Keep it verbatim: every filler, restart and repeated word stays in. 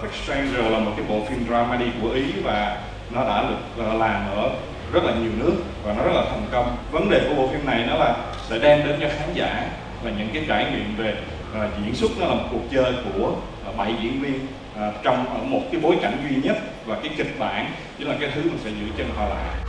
Perfect Stranger là một cái bộ phim dramedy của Ý và nó đã được làm ở rất là nhiều nước và nó rất là thành công. Vấn đề của bộ phim này nó là sẽ đem đến cho khán giả là những cái trải nghiệm về uh, diễn xuất. Nó là một cuộc chơi của uh, bảy diễn viên uh, trong ở một cái bối cảnh duy nhất, và cái kịch bản chính là cái thứ mà sẽ giữ chân họ lại.